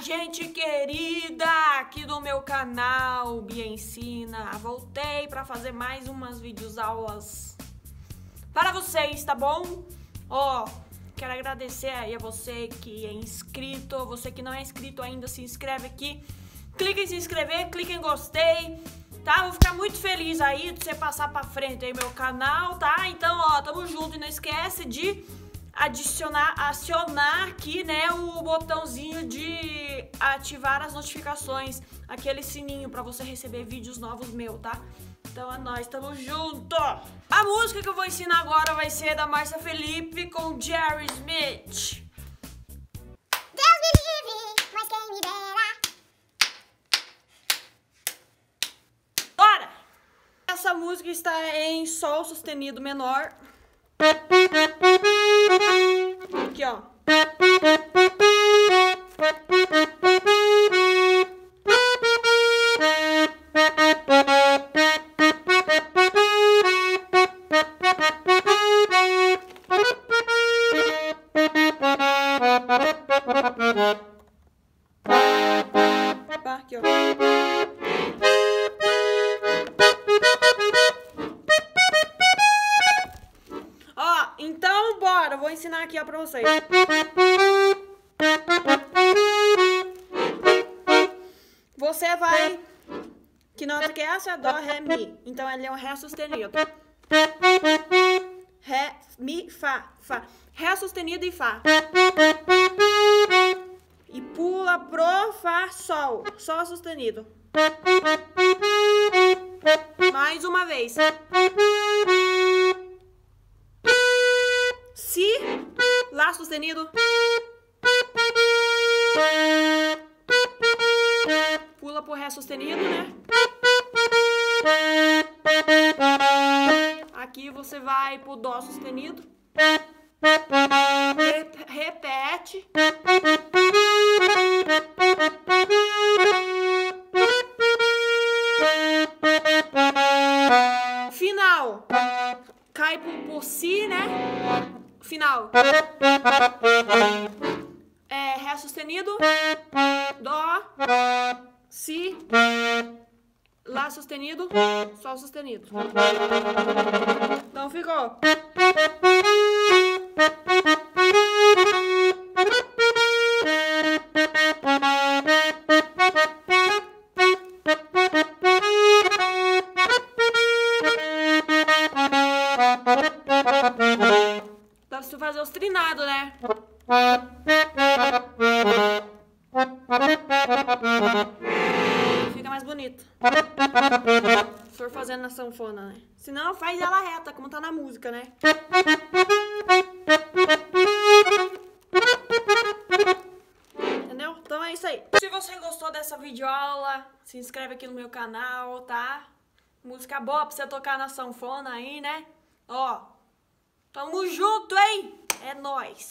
gente querida aqui do meu canal Bia Ensina. Voltei para fazer mais umas videoaulas para vocês, tá bom? Quero agradecer aí a você que é inscrito, você que não é inscrito ainda, se inscreve aqui. Clica em se inscrever, clica em gostei, tá? Vou ficar muito feliz aí de você passar para frente aí meu canal, tá? Então, tamo junto e não esquece de acionar aqui, né, o botãozinho de ativar as notificações, aquele sininho pra você receber vídeos novos meus, tá? Então é nóis, tamo junto! A música que eu vou ensinar agora vai ser da Márcia Felipe com Jerry Smith. Deus me livre, mas quem me dera. Bora! Essa música está em Sol sustenido menor. Aqui, ó. Aqui, ó. Então, bora, vou ensinar aqui, ó, pra vocês. Você vai... Que nota que é essa? Dó, ré, mi. Então, ele é um ré sustenido. Ré, mi, fá, fá. Ré sustenido e fá. E pula pro fá, sol. Sol sustenido. Mais uma vez. Si, lá sustenido. Pula pro ré sustenido, né? Aqui você vai pro dó sustenido. Repete. Final. Cai pro si, né? Final. Ré sustenido, dó, si, lá sustenido, sol sustenido. Então ficou. Dá pra você fazer os trinados, né? Fica mais bonito. Se for fazendo na sanfona, né? Se não, faz ela reta, como tá na música, né? Entendeu? Então é isso aí. Se você gostou dessa videoaula, se inscreve aqui no meu canal, tá? Música boa pra você tocar na sanfona aí, né? Tamo junto, hein? É nóis!